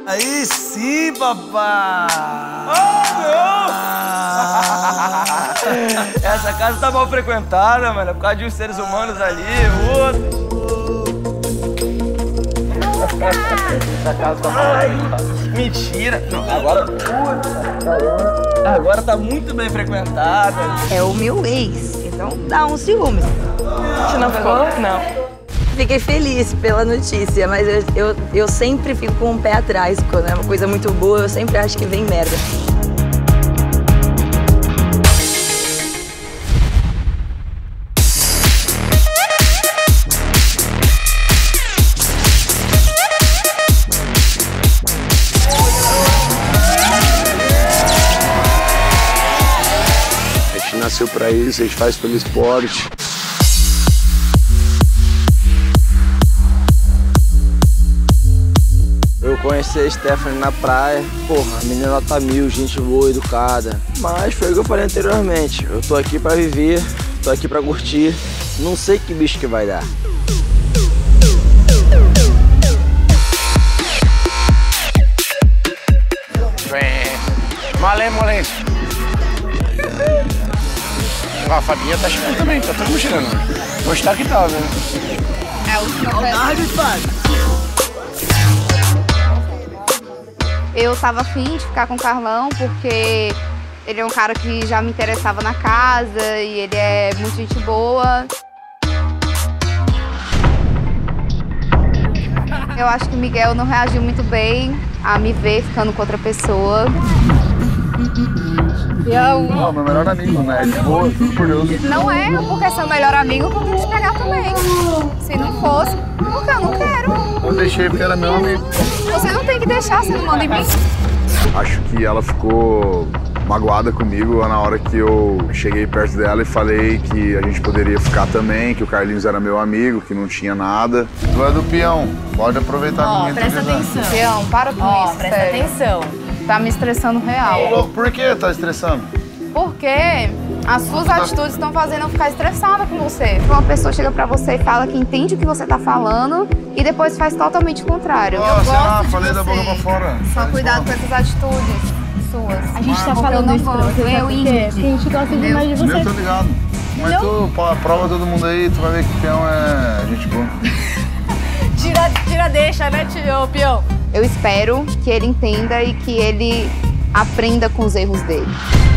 Aí sim, papai! Essa casa tá mal frequentada, mano. É por causa de uns seres humanos ali, outro. Essa casa tá mal frequentada. Mentira! Não, agora tá muito bem frequentada. É o meu ex, então dá um ciúmes. Você não pegou? Não. Fiquei feliz pela notícia, mas eu sempre fico com um pé atrás. Quando é uma coisa muito boa, eu sempre acho que vem merda. A gente nasceu pra isso, a gente faz pelo esporte. Eu conheci a Stephanie na praia, porra, a menina nota 1000, gente boa, educada. Mas foi o que eu falei anteriormente, eu tô aqui pra viver, tô aqui pra curtir, não sei que bicho que vai dar. Mole. A Fabinha tá chegando também, tá todo mundo chegando. Gostar que tá, né? É o último Eu tava afim de ficar com o Carlão porque ele é um cara que já me interessava na casa e ele é muito gente boa. Eu acho que o Miguel não reagiu muito bem a me ver ficando com outra pessoa. Não, meu melhor amigo, né? De boa, tudo por Deus. Não é porque é seu melhor amigo que eu tenho que te pegar também. Se não fosse, porque eu não quero. Eu deixei porque era meu amigo. Você não tem que deixar, você não manda em mim. Acho que ela ficou magoada comigo na hora que eu cheguei perto dela e falei que a gente poderia ficar também, que o Carlinhos era meu amigo, que não tinha nada. Tu é do peão, pode aproveitar a minha. Presta atenção. Peão, para com isso, presta sério. atenção. Tá me estressando real. Por que tá estressando? Porque as suas atitudes estão fazendo eu ficar estressada com você. Uma pessoa chega pra você e fala que entende o que você tá falando e depois faz totalmente o contrário. Eu gosto de falei você. da boca pra fora. Só cuidado com essas atitudes suas. A gente tá Porque falando eu isso não pra você, vou. sabe por quê? Porque a gente gosta demais de você. Eu tô ligado. Mas tu prova todo mundo aí, tu vai ver que o peão é gente boa. Tira deixa, né, tio, peão? Eu espero que ele entenda e que ele aprenda com os erros dele.